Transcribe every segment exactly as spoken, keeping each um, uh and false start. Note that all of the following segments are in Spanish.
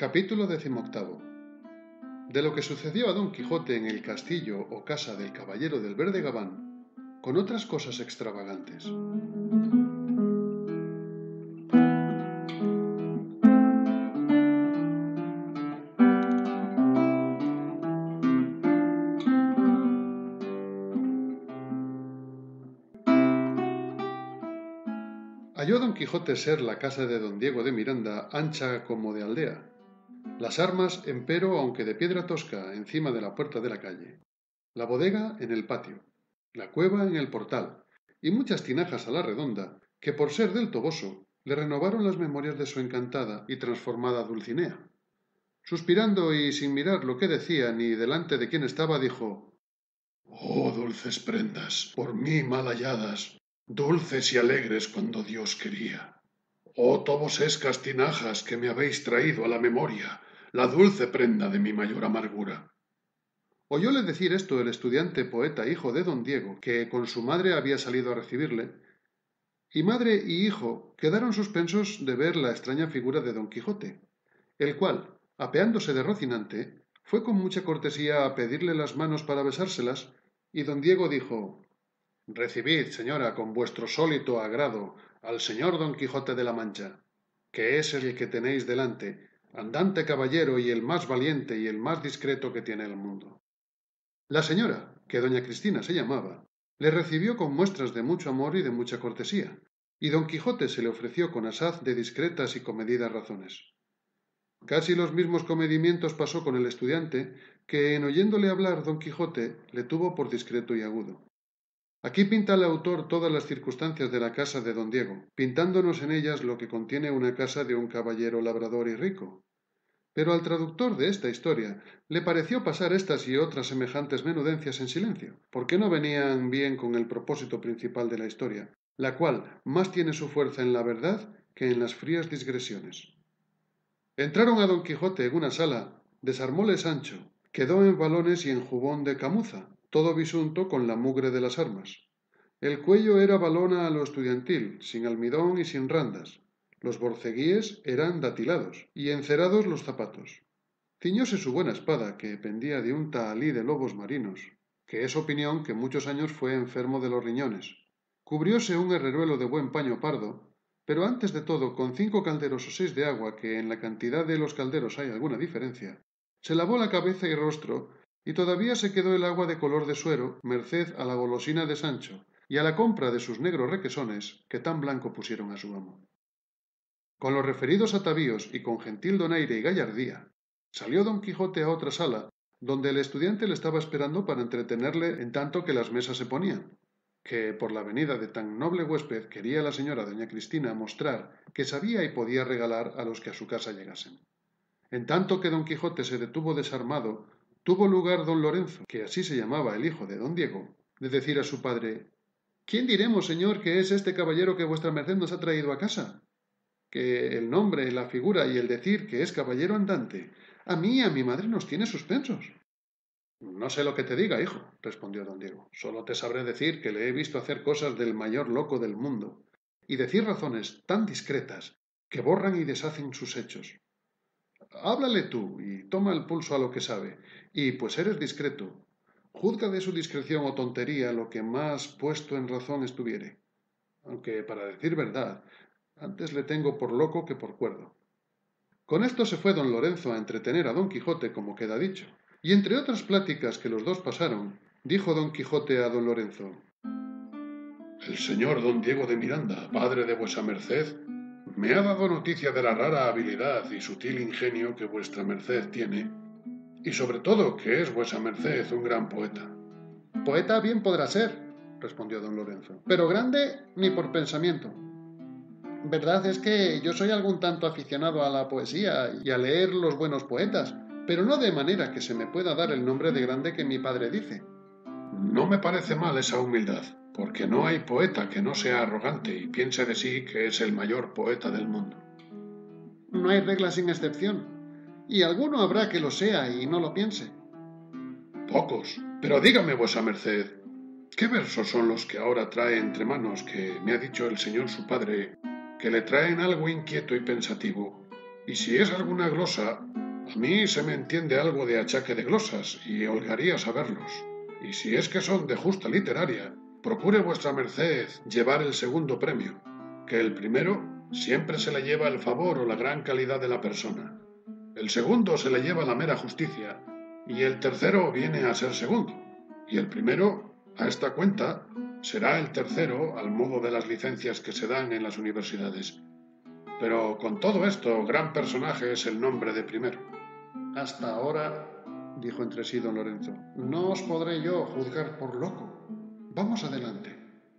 Capítulo decimoctavo. De lo que sucedió a Don Quijote en el castillo o casa del caballero del verde gabán, con otras cosas extravagantes. Halló Don Quijote ser la casa de don Diego de Miranda ancha como de aldea, las armas, empero, aunque de piedra tosca, encima de la puerta de la calle, la bodega en el patio, la cueva en el portal, y muchas tinajas a la redonda, que por ser del Toboso, le renovaron las memorias de su encantada y transformada Dulcinea. Suspirando y sin mirar lo que decía ni delante de quién estaba, dijo: «Oh, dulces prendas, por mí mal halladas, dulces y alegres cuando Dios quería. Oh, tobosescas tinajas que me habéis traído a la memoria, la dulce prenda de mi mayor amargura». Oyóle decir esto el estudiante poeta hijo de don Diego, que con su madre había salido a recibirle, y madre y hijo quedaron suspensos de ver la extraña figura de don Quijote, el cual, apeándose de Rocinante, fue con mucha cortesía a pedirle las manos para besárselas, y don Diego dijo: «Recibid, señora, con vuestro sólito agrado al señor don Quijote de la Mancha, que es el que tenéis delante, andante caballero y el más valiente y el más discreto que tiene el mundo». La señora, que doña Cristina se llamaba, le recibió con muestras de mucho amor y de mucha cortesía, y don Quijote se le ofreció con asaz de discretas y comedidas razones. Casi los mismos comedimientos pasó con el estudiante, que en oyéndole hablar don Quijote le tuvo por discreto y agudo. Aquí pinta el autor todas las circunstancias de la casa de don Diego, pintándonos en ellas lo que contiene una casa de un caballero labrador y rico. Pero al traductor de esta historia le pareció pasar estas y otras semejantes menudencias en silencio, porque no venían bien con el propósito principal de la historia, la cual más tiene su fuerza en la verdad que en las frías digresiones. Entraron a don Quijote en una sala, desarmóle Sancho, quedó en valones y en jubón de camuza, todo bisunto con la mugre de las armas. El cuello era valona a lo estudiantil, sin almidón y sin randas. Los borceguíes eran datilados, y encerados los zapatos. Ciñóse su buena espada, que pendía de un tahalí de lobos marinos, que es opinión que muchos años fue enfermo de los riñones. Cubrióse un herreruelo de buen paño pardo, pero antes de todo con cinco calderos o seis de agua, que en la cantidad de los calderos hay alguna diferencia, se lavó la cabeza y rostro, y todavía se quedó el agua de color de suero, merced a la golosina de Sancho, y a la compra de sus negros requesones, que tan blanco pusieron a su amo. Con los referidos atavíos y con gentil donaire y gallardía, salió don Quijote a otra sala, donde el estudiante le estaba esperando para entretenerle en tanto que las mesas se ponían, que por la venida de tan noble huésped quería la señora doña Cristina mostrar que sabía y podía regalar a los que a su casa llegasen. En tanto que don Quijote se detuvo desarmado, tuvo lugar don Lorenzo, que así se llamaba el hijo de don Diego, de decir a su padre: «¿Quién diremos, señor, que es este caballero que vuestra merced nos ha traído a casa? Que el nombre, la figura y el decir que es caballero andante, a mí y a mi madre nos tiene suspensos». «No sé lo que te diga, hijo», respondió don Diego. «Solo te sabré decir que le he visto hacer cosas del mayor loco del mundo, y decir razones tan discretas que borran y deshacen sus hechos. Háblale tú y toma el pulso a lo que sabe, y pues eres discreto, juzga de su discreción o tontería lo que más puesto en razón estuviere. Aunque, para decir verdad, antes le tengo por loco que por cuerdo». Con esto se fue don Lorenzo a entretener a don Quijote, como queda dicho, y entre otras pláticas que los dos pasaron, dijo don Quijote a don Lorenzo: «El señor don Diego de Miranda, padre de vuesa merced, me ha dado noticia de la rara habilidad y sutil ingenio que vuestra merced tiene, y sobre todo que es vuesa merced un gran poeta». «Poeta bien podrá ser», respondió don Lorenzo, «pero grande ni por pensamiento. Verdad es que yo soy algún tanto aficionado a la poesía y a leer los buenos poetas, pero no de manera que se me pueda dar el nombre de grande que mi padre dice». «No me parece mal esa humildad, porque no hay poeta que no sea arrogante y piense de sí que es el mayor poeta del mundo». «No hay regla sin excepción, y alguno habrá que lo sea y no lo piense». «Pocos, pero dígame vuesa merced, ¿qué versos son los que ahora trae entre manos, que me ha dicho el señor su padre que le traen algo inquieto y pensativo, Y si es alguna glosa, a mí se me entiende algo de achaque de glosas, y holgaría saberlos. Y si es que son de justa literaria, procure vuestra merced llevar el segundo premio, que el primero siempre se le lleva el favor o la gran calidad de la persona. El segundo se le lleva la mera justicia, y el tercero viene a ser segundo, y el primero, a esta cuenta, será el tercero al modo de las licencias que se dan en las universidades. Pero con todo esto, gran personaje es el nombre de primero. Hasta ahora, dijo entre sí don Lorenzo, no os podré yo juzgar por loco. Vamos adelante.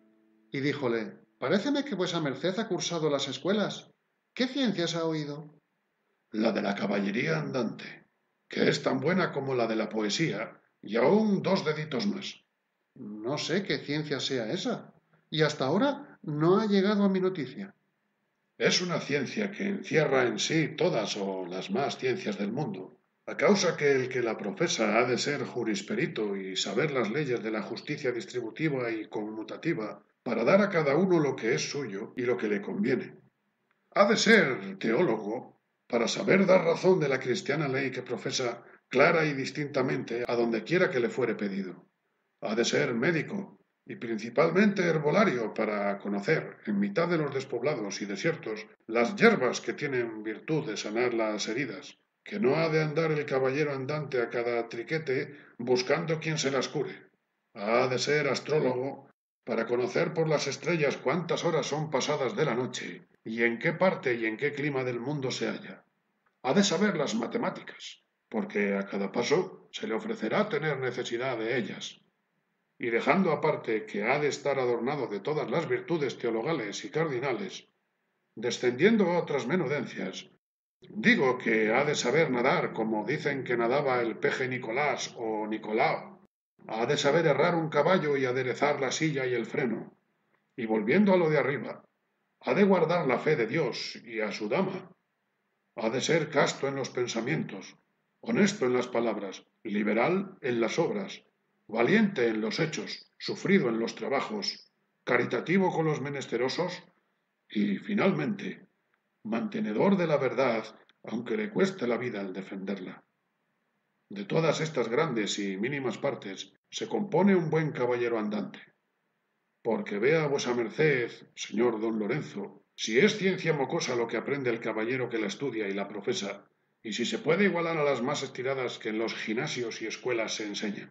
Y díjole, paréceme que vuesa merced ha cursado las escuelas. ¿Qué ciencias ha oído? La de la caballería andante, que es tan buena como la de la poesía, y aún dos deditos más. No sé qué ciencia sea esa, y hasta ahora no ha llegado a mi noticia. Es una ciencia que encierra en sí todas o las más ciencias del mundo, a causa que el que la profesa ha de ser jurisperito y saber las leyes de la justicia distributiva y conmutativa para dar a cada uno lo que es suyo y lo que le conviene. Ha de ser teólogo para saber dar razón de la cristiana ley que profesa clara y distintamente a donde quiera que le fuere pedido. Ha de ser médico y principalmente herbolario para conocer, en mitad de los despoblados y desiertos, las hierbas que tienen virtud de sanar las heridas, que no ha de andar el caballero andante a cada triquete buscando quien se las cure. Ha de ser astrólogo para conocer por las estrellas cuántas horas son pasadas de la noche y en qué parte y en qué clima del mundo se halla. Ha de saber las matemáticas, porque a cada paso se le ofrecerá tener necesidad de ellas. Y dejando aparte que ha de estar adornado de todas las virtudes teologales y cardinales, descendiendo a otras menudencias, digo que ha de saber nadar como dicen que nadaba el peje Nicolás o Nicolao, ha de saber herrar un caballo y aderezar la silla y el freno, y volviendo a lo de arriba, ha de guardar la fe de Dios y a su dama, ha de ser casto en los pensamientos, honesto en las palabras, liberal en las obras, valiente en los hechos, sufrido en los trabajos, caritativo con los menesterosos y, finalmente, mantenedor de la verdad, aunque le cueste la vida el defenderla. De todas estas grandes y mínimas partes se compone un buen caballero andante. Porque vea vuesa merced, señor don Lorenzo, si es ciencia mocosa lo que aprende el caballero que la estudia y la profesa, y si se puede igualar a las más estiradas que en los gimnasios y escuelas se enseñan.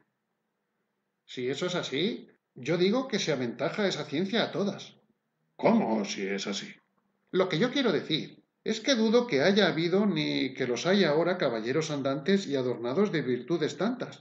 Si eso es así, yo digo que se aventaja esa ciencia a todas. ¿Cómo si es así? Lo que yo quiero decir es que dudo que haya habido ni que los haya ahora caballeros andantes y adornados de virtudes tantas.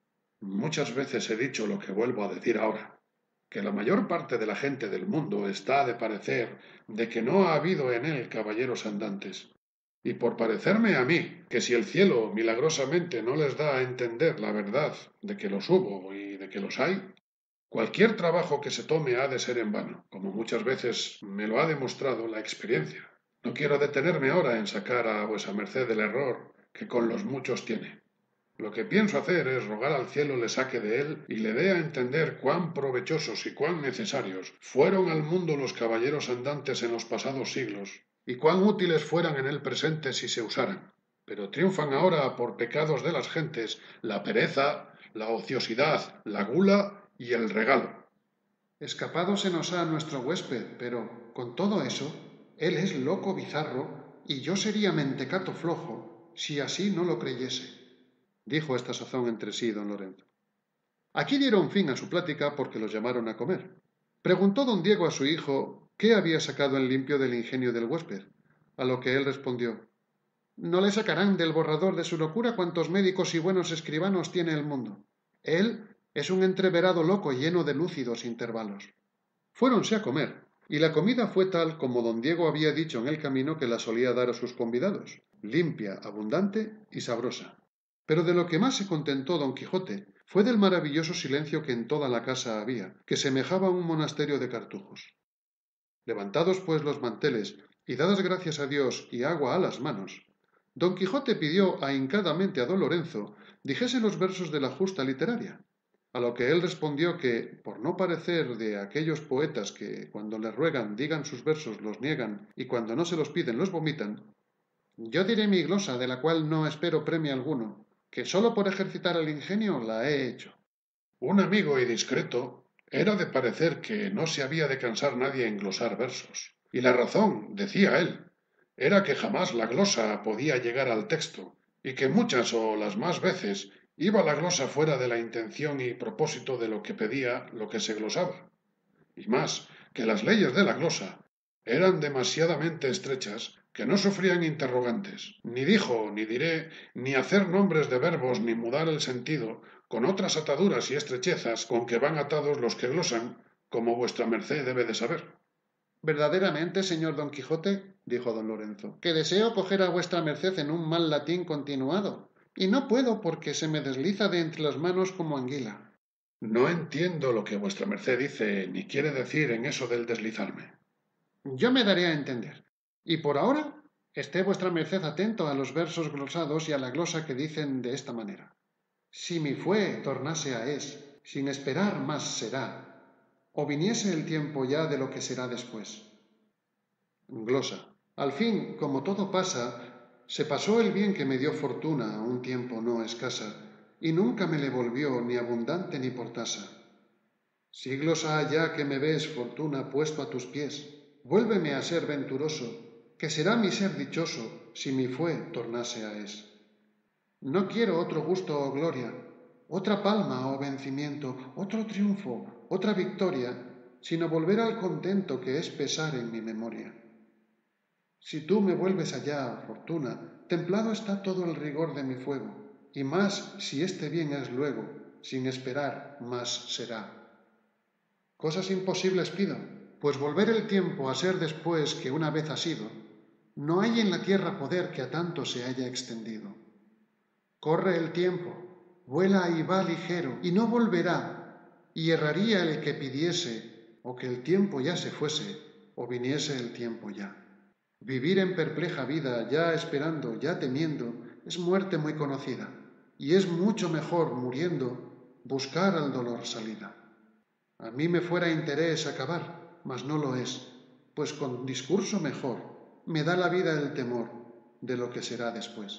Muchas veces he dicho lo que vuelvo a decir ahora, que la mayor parte de la gente del mundo está de parecer de que no ha habido en él caballeros andantes. Y por parecerme a mí, que si el cielo milagrosamente no les da a entender la verdad de que los hubo y de que los hay, cualquier trabajo que se tome ha de ser en vano, como muchas veces me lo ha demostrado la experiencia. No quiero detenerme ahora en sacar a vuesa merced el error que con los muchos tiene. Lo que pienso hacer es rogar al cielo le saque de él y le dé a entender cuán provechosos y cuán necesarios fueron al mundo los caballeros andantes en los pasados siglos, y cuán útiles fueran en el presente si se usaran. Pero triunfan ahora por pecados de las gentes la pereza, la ociosidad, la gula y el regalo. Escapado se nos ha nuestro huésped, pero con todo eso, él es loco bizarro y yo sería mentecato flojo si así no lo creyese, dijo a esta sazón entre sí don Lorenzo. Aquí dieron fin a su plática porque los llamaron a comer. Preguntó don Diego a su hijo qué había sacado en limpio del ingenio del huésped, a lo que él respondió: no le sacarán del borrador de su locura cuantos médicos y buenos escribanos tiene el mundo. Él es un entreverado loco lleno de lúcidos intervalos. Fuéronse a comer, y la comida fue tal como don Diego había dicho en el camino que la solía dar a sus convidados, limpia, abundante y sabrosa. Pero de lo que más se contentó don Quijote fue del maravilloso silencio que en toda la casa había, que semejaba un monasterio de cartujos. Levantados pues los manteles, y dadas gracias a Dios y agua a las manos, don Quijote pidió ahincadamente a don Lorenzo dijese los versos de la justa literaria, a lo que él respondió que, por no parecer de aquellos poetas que, cuando les ruegan digan sus versos, los niegan, y cuando no se los piden los vomitan, Yo diré mi glosa, de la cual no espero premio alguno, que sólo por ejercitar el ingenio la he hecho. Un amigo y discreto era de parecer que no se había de cansar nadie en glosar versos. Y la razón, decía él, era que jamás la glosa podía llegar al texto, y que muchas o las más veces iba la glosa fuera de la intención y propósito de lo que pedía lo que se glosaba. Y más, que las leyes de la glosa eran demasiadamente estrechas que no sufrían interrogantes, ni dijo, ni diré, ni hacer nombres de verbos, ni mudar el sentido, con otras ataduras y estrechezas con que van atados los que glosan, como vuestra merced debe de saber. Verdaderamente, señor Don Quijote, dijo don Lorenzo, que deseo coger a vuestra merced en un mal latín continuado, y no puedo porque se me desliza de entre las manos como anguila. No entiendo lo que vuestra merced dice ni quiere decir en eso del deslizarme. Yo me daré a entender. Y por ahora, esté vuestra merced atento a los versos glosados y a la glosa que dicen de esta manera. Si mi fue tornase a es, sin esperar más será, o viniese el tiempo ya de lo que será después. Glosa. Al fin, como todo pasa, se pasó el bien que me dio fortuna a un tiempo no escasa, y nunca me le volvió ni abundante ni por tasa. Siglos ha ya que me ves, fortuna, puesto a tus pies. Vuélveme a ser venturoso, que será mi ser dichoso si mi fue tornase a es. No quiero otro gusto o gloria, otra palma o vencimiento, otro triunfo, otra victoria, sino volver al contento que es pesar en mi memoria. Si tú me vuelves allá, fortuna, templado está todo el rigor de mi fuego, y más si este bien es luego, sin esperar más será. Cosas imposibles pido, pues volver el tiempo a ser después que una vez ha sido, no hay en la tierra poder que a tanto se haya extendido. Corre el tiempo, vuela y va ligero, y no volverá, y erraría el que pidiese, o que el tiempo ya se fuese, o viniese el tiempo ya. Vivir en perpleja vida, ya esperando, ya temiendo, es muerte muy conocida, y es mucho mejor, muriendo, buscar al dolor salida. A mí me fuera interés acabar, mas no lo es, pues con discurso mejor me da la vida el temor de lo que será después.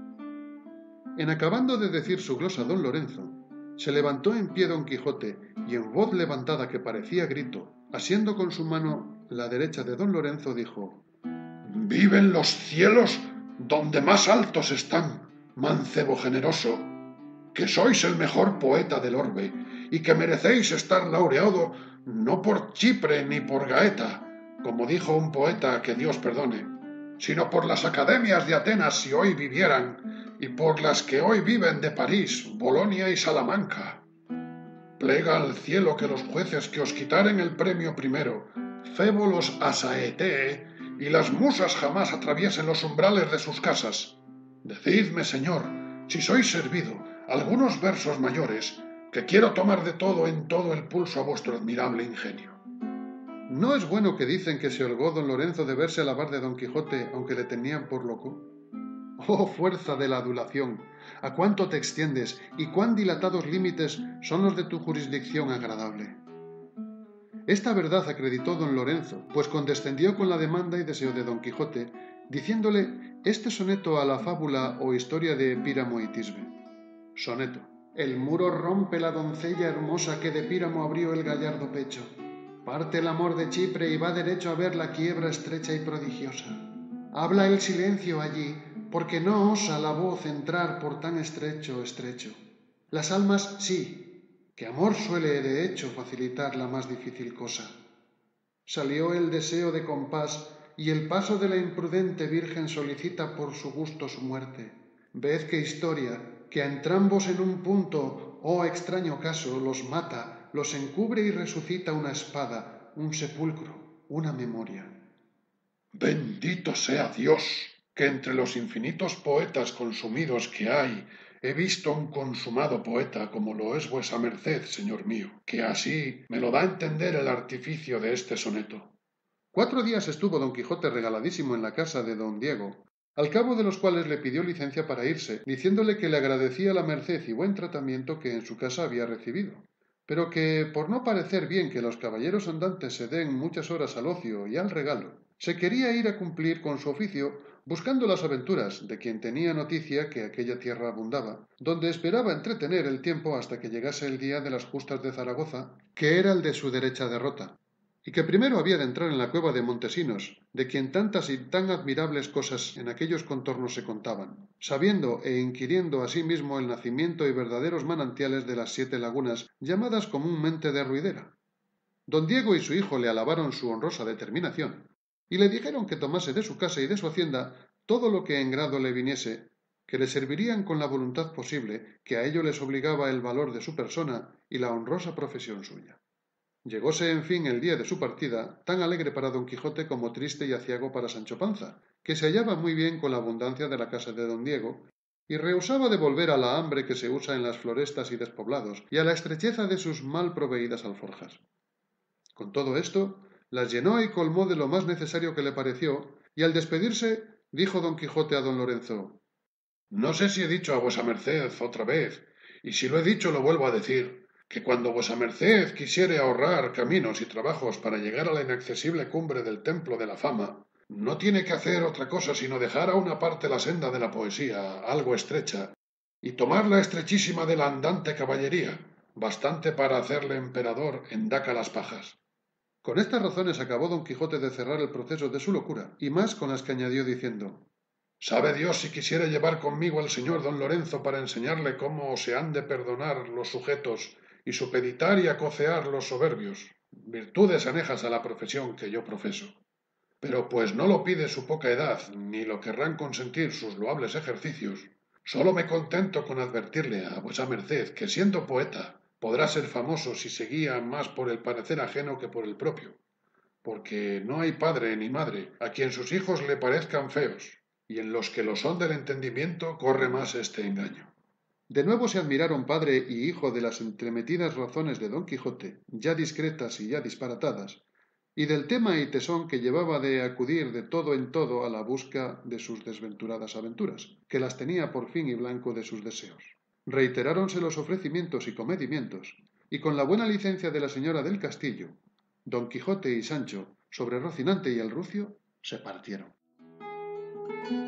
En acabando de decir su glosa don Lorenzo, se levantó en pie don Quijote y en voz levantada que parecía grito, asiendo con su mano la derecha de don Lorenzo, dijo: ¡Viven los cielos donde más altos están, mancebo generoso! Que sois el mejor poeta del orbe y que merecéis estar laureado no por Chipre ni por Gaeta, como dijo un poeta que Dios perdone, sino por las academias de Atenas si hoy vivieran, y por las que hoy viven de París, Bolonia y Salamanca. Plega al cielo que los jueces que os quitaren el premio primero, Febo los asaetee, y las musas jamás atraviesen los umbrales de sus casas. Decidme, señor, si sois servido, algunos versos mayores, que quiero tomar de todo en todo el pulso a vuestro admirable ingenio. ¿No es bueno que dicen que se holgó don Lorenzo de verse alabar de don Quijote, aunque le tenían por loco? ¡Oh, fuerza de la adulación! ¿A cuánto te extiendes y cuán dilatados límites son los de tu jurisdicción agradable? Esta verdad acreditó don Lorenzo, pues condescendió con la demanda y deseo de don Quijote, diciéndole este soneto a la fábula o historia de Píramo y Tisbe. Soneto. El muro rompe la doncella hermosa que de Píramo abrió el gallardo pecho. Parte el amor de Chipre y va derecho a ver la quiebra estrecha y prodigiosa. Habla el silencio allí, porque no osa la voz entrar por tan estrecho estrecho. Las almas sí, que amor suele de hecho facilitar la más difícil cosa. Salió el deseo de compás y el paso de la imprudente virgen solicita por su gusto su muerte. Ved qué historia, que a entrambos en un punto, oh extraño caso, los mata, los encubre y resucita una espada, un sepulcro, una memoria. Bendito sea Dios, que entre los infinitos poetas consumidos que hay, he visto un consumado poeta como lo es vuesa merced, señor mío, que así me lo da a entender el artificio de este soneto. Cuatro días estuvo don Quijote regaladísimo en la casa de don Diego, al cabo de los cuales le pidió licencia para irse, diciéndole que le agradecía la merced y buen tratamiento que en su casa había recibido, pero que, por no parecer bien que los caballeros andantes se den muchas horas al ocio y al regalo, Se quería ir a cumplir con su oficio, buscando las aventuras de quien tenía noticia que aquella tierra abundaba, donde esperaba entretener el tiempo hasta que llegase el día de las justas de Zaragoza, que era el de su derecha derrota, y que primero había de entrar en la cueva de Montesinos, de quien tantas y tan admirables cosas en aquellos contornos se contaban, sabiendo e inquiriendo asimismo el nacimiento y verdaderos manantiales de las siete lagunas, llamadas comúnmente de Ruidera. Don Diego y su hijo le alabaron su honrosa determinación, y le dijeron que tomase de su casa y de su hacienda todo lo que en grado le viniese, que le servirían con la voluntad posible, que a ello les obligaba el valor de su persona y la honrosa profesión suya. Llegóse, en fin, el día de su partida, tan alegre para don Quijote como triste y aciago para Sancho Panza, que se hallaba muy bien con la abundancia de la casa de don Diego, y rehusaba de volver a la hambre que se usa en las florestas y despoblados, y a la estrecheza de sus mal proveídas alforjas. Con todo esto, las llenó y colmó de lo más necesario que le pareció, y al despedirse, dijo don Quijote a don Lorenzo: No sé si he dicho a vuesa merced otra vez, y si lo he dicho lo vuelvo a decir, que cuando vuesa merced quisiere ahorrar caminos y trabajos para llegar a la inaccesible cumbre del templo de la fama, no tiene que hacer otra cosa sino dejar a una parte la senda de la poesía, algo estrecha, y tomar la estrechísima de la andante caballería, bastante para hacerle emperador en daca las pajas. Con estas razones acabó don Quijote de cerrar el proceso de su locura, y más con las que añadió diciendo: Sabe Dios si quisiera llevar conmigo al señor don Lorenzo para enseñarle cómo se han de perdonar los sujetos y supeditar y acocear los soberbios, virtudes anejas a la profesión que yo profeso. Pero pues no lo pide su poca edad, ni lo querrán consentir sus loables ejercicios, sólo me contento con advertirle a vuesa merced que siendo poeta podrá ser famoso si se guía más por el parecer ajeno que por el propio, porque no hay padre ni madre a quien sus hijos le parezcan feos, y en los que lo son del entendimiento corre más este engaño. De nuevo se admiraron padre y hijo de las entremetidas razones de don Quijote, ya discretas y ya disparatadas, y del tema y tesón que llevaba de acudir de todo en todo a la busca de sus desventuradas aventuras, que las tenía por fin y blanco de sus deseos. Reiteráronse los ofrecimientos y comedimientos, y con la buena licencia de la señora del castillo, don Quijote y Sancho, sobre Rocinante y el rucio, se partieron.